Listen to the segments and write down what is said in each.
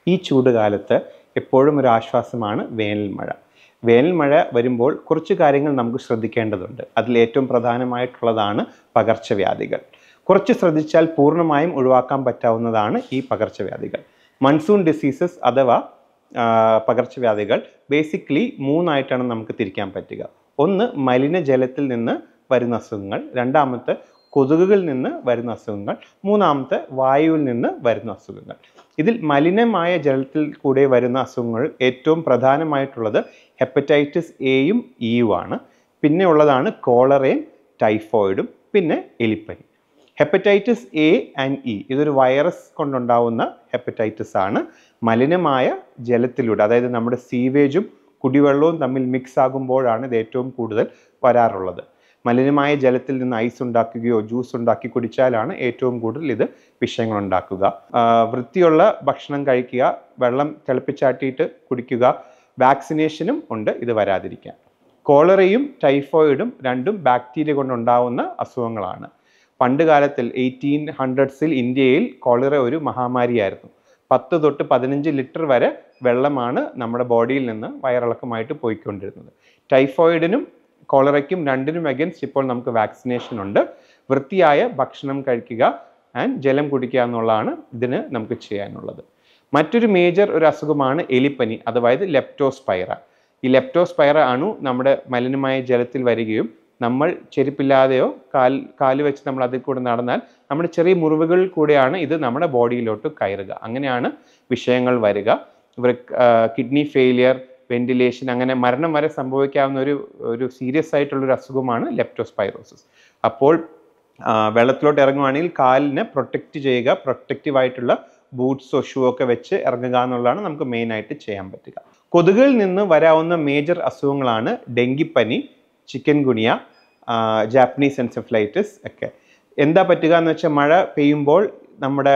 ഈ ചൂടുകാലത്ത് എപ്പോഴും ഒരു ആശ്വാസമാണ് വേനൽ മഴ. വേനൽ മഴ വരുമ്പോൾ കുറച്ച് കാര്യങ്ങൾ നമുക്ക് ശ്രദ്ധിക്കേണ്ടതുണ്ട്. അതിലേറ്റവും പ്രധാനമായിട്ടുള്ളതാണ് പകർച്ചവ്യാധികൾ. കുറച്ച് ശ്രദ്ധിച്ചാൽ പൂർണ്ണമായും ഒഴിവാക്കാൻ പറ്റാവുന്നതാണ് ഈ പകർച്ചവ്യാധികൾ. മൺസൂൺ ഡിസീസസ് അഥവാ പകർച്ചവ്യാധികൾ ബേസിക്കലി മൂന്നായിട്ടാണ് നമുക്ക് തിരിക്കാൻ പറ്റുക. ഒന്ന് മലിനജലത്തിൽ നിന്ന് വരുന്ന അസുഖങ്ങൾ, രണ്ടാമത്തെ കൊതുകുകളിൽ നിന്ന് വരുന്ന അസുഖങ്ങൾ, മൂന്നാമത്തെ വായുവിൽ നിന്ന് വരുന്ന അസുഖങ്ങൾ. ഇതിൽ മലിനമായ ജലത്തിൽ കൂടെ വരുന്ന അസുഖങ്ങൾ ഏറ്റവും പ്രധാനമായിട്ടുള്ളത് ഹെപ്പറ്റൈറ്റിസ് എയും ഇയുമാണ്. പിന്നെ ഉള്ളതാണ് കോളറയും ടൈഫോയിഡും പിന്നെ എലിപ്പനി. ഹെപ്പറ്റൈറ്റിസ് എ ആൻഡ് ഇ ഇതൊരു വൈറസ് കൊണ്ടുണ്ടാവുന്ന ഹെപ്പറ്റൈറ്റിസ് ആണ്. മലിനമായ ജലത്തിലൂടെ, അതായത് നമ്മുടെ സീവേജും കുടിവെള്ളവും തമ്മിൽ മിക്സ് ആകുമ്പോഴാണ് ഇത് ഏറ്റവും കൂടുതൽ വരാറുള്ളത്. മലിനമായ ജലത്തിൽ നിന്ന് ഐസ് ഉണ്ടാക്കുകയോ ജ്യൂസ് ഉണ്ടാക്കി കുടിച്ചാലാണ് ഏറ്റവും കൂടുതൽ ഇത് വിഷയങ്ങൾ ഉണ്ടാക്കുക. വൃത്തിയുള്ള ഭക്ഷണം കഴിക്കുക, വെള്ളം തിളപ്പിച്ചാട്ടിയിട്ട് കുടിക്കുക, വാക്സിനേഷനും ഉണ്ട് ഇത് വരാതിരിക്കാൻ. കോളറയും ടൈഫോയിഡും രണ്ടും ബാക്ടീരിയ കൊണ്ടുണ്ടാവുന്ന അസുഖങ്ങളാണ്. പണ്ട് കാലത്തിൽ 1800s ഇന്ത്യയിൽ കോളറ ഒരു മഹാമാരിയായിരുന്നു. 10 തൊട്ട് 15 ലിറ്റർ വരെ വെള്ളമാണ് നമ്മുടെ ബോഡിയിൽ നിന്ന് വയറിളക്കമായിട്ട് പോയിക്കൊണ്ടിരുന്നത്. ടൈഫോയിഡിനും കോളറയ്ക്കും രണ്ടിനും അഗൈൻസ്റ്റ് ഇപ്പോൾ നമുക്ക് വാക്സിനേഷൻ ഉണ്ട്. വൃത്തിയായ ഭക്ഷണം കഴിക്കുക ആൻഡ് ജലം കുടിക്കുക എന്നുള്ളതാണ് ഇതിന് നമുക്ക് ചെയ്യാനുള്ളത്. മറ്റൊരു മേജർ ഒരു അസുഖമാണ് എലിപ്പനി, അതായത് ലെപ്റ്റോസ്പൈറ. ഈ ലെപ്റ്റോസ്പൈറ അണു നമ്മുടെ മലിനമായ ജലത്തിൽ വരികയും നമ്മൾ ചെരുപ്പില്ലാതെയോ കാല് വെച്ച് നമ്മൾ അതിൽ കൂടെ നടന്നാൽ നമ്മുടെ ചെറിയ മുറിവുകളിൽ കൂടെയാണ് ഇത് നമ്മുടെ ബോഡിയിലോട്ട് കയറുക. അങ്ങനെയാണ് വിഷയങ്ങൾ വരിക. കിഡ്നി ഫെയിലിയർ, വെന്റിലേഷൻ, അങ്ങനെ മരണം വരെ സംഭവിക്കാവുന്ന ഒരു സീരിയസ് ആയിട്ടുള്ളൊരു അസുഖമാണ് ലെപ്റ്റോസ്പൈറോസിസ്. അപ്പോൾ വെള്ളത്തിലോട്ട് ഇറങ്ങുവാണെങ്കിൽ കാലിനെ പ്രൊട്ടക്റ്റ് ചെയ്യുക, പ്രൊട്ടക്റ്റീവായിട്ടുള്ള ബൂട്ട്സോ ഷൂ ഒക്കെ വെച്ച് ഇറങ്ങുക എന്നുള്ളതാണ് നമുക്ക് മെയിനായിട്ട് ചെയ്യാൻ പറ്റുക. കൊതുകുകളിൽ നിന്ന് വരാവുന്ന മേജർ അസുഖങ്ങളാണ് ഡെങ്കിപ്പനി, ചിക്കൻ ഗുനിയ, ജാപ്പനീസ് എൻസെഫലൈറ്റിസ് ഒക്കെ. എന്താ പറ്റുക എന്ന് വെച്ചാൽ മഴ പെയ്യുമ്പോൾ നമ്മുടെ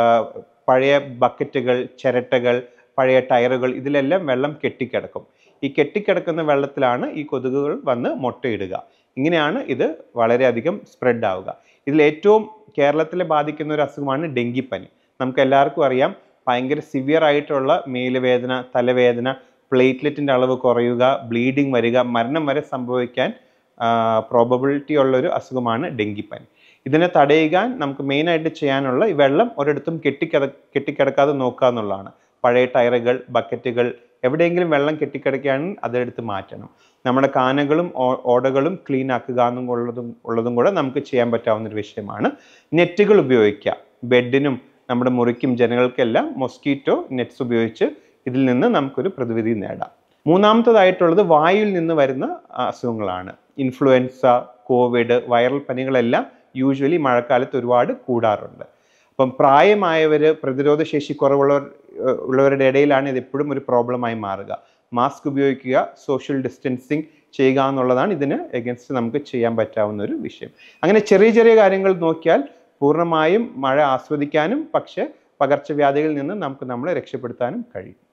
പഴയ ബക്കറ്റുകൾ, ചിരട്ടകൾ, പഴയ ടയറുകൾ ഇതിലെല്ലാം വെള്ളം കെട്ടിക്കിടക്കും. ഈ കെട്ടിക്കിടക്കുന്ന വെള്ളത്തിലാണ് ഈ കൊതുകുകൾ വന്ന് മുട്ടയിടുക. ഇങ്ങനെയാണ് ഇത് വളരെയധികം സ്പ്രെഡ് ആവുക. ഇതിൽ ഏറ്റവും കേരളത്തിലെ ബാധിക്കുന്ന ഒരു അസുഖമാണ് ഡെങ്കിപ്പനി. നമുക്ക് എല്ലാവർക്കും അറിയാം, ഭയങ്കര സിവിയർ ആയിട്ടുള്ള മേലുവേദന, തലവേദന, പ്ലേറ്റ്ലെറ്റിൻ്റെ അളവ് കുറയുക, ബ്ലീഡിങ് വരിക, മരണം വരെ സംഭവിക്കാൻ പ്രോബബിലിറ്റി ഉള്ളൊരു അസുഖമാണ് ഡെങ്കിപ്പനി. ഇതിനെ തടയാൻ നമുക്ക് മെയിനായിട്ട് ചെയ്യാനുള്ള ഈ വെള്ളം ഒരിടത്തും കെട്ടിക്കിടക്കാതെ നോക്കുക എന്നുള്ളതാണ്. പഴയ ടയറുകൾ, ബക്കറ്റുകൾ എവിടെയെങ്കിലും വെള്ളം കെട്ടിക്കിടക്കുകയാണെങ്കിൽ അതെടുത്ത് മാറ്റണം. നമ്മുടെ കാനകളും ഓടകളും ക്ലീൻ ആക്കുക എന്നുള്ളതും കൂടെ നമുക്ക് ചെയ്യാൻ പറ്റാവുന്നൊരു വിഷയമാണ്. നെറ്റുകൾ ഉപയോഗിക്കുക. ബെഡിനും നമ്മുടെ മുറിക്കും ജനങ്ങൾക്കെല്ലാം മൊസ്കിറ്റോ നെറ്റ്സ് ഉപയോഗിച്ച് ഇതിൽ നിന്ന് നമുക്കൊരു പ്രതിവിധി നേടാം. മൂന്നാമത്തേതായിട്ടുള്ളത് വായുവിൽ നിന്ന് വരുന്ന അസുഖങ്ങളാണ്. ഇൻഫ്ലുവൻസ, കോവിഡ്, വൈറൽ പനികളെല്ലാം യൂഷ്വലി മഴക്കാലത്ത് ഒരുപാട് കൂടാറുണ്ട്. അപ്പം പ്രായമായവർ, പ്രതിരോധശേഷി കുറവുള്ളവരുടെ ഇടയിലാണ് ഇത് എപ്പോഴും ഒരു പ്രോബ്ലമായി മാറുക. മാസ്ക് ഉപയോഗിക്കുക, സോഷ്യൽ ഡിസ്റ്റൻസിങ് ചെയ്യുക എന്നുള്ളതാണ് ഇതിന് എഗൻസ്റ്റ് നമുക്ക് ചെയ്യാൻ പറ്റാവുന്ന ഒരു വിഷയം. അങ്ങനെ ചെറിയ ചെറിയ കാര്യങ്ങൾ നോക്കിയാൽ പൂർണ്ണമായും മഴ ആസ്വദിക്കാനും പക്ഷേ പകർച്ചവ്യാധികളിൽ നിന്ന് നമുക്ക് നമ്മളെ രക്ഷപ്പെടുത്താനും കഴിയും.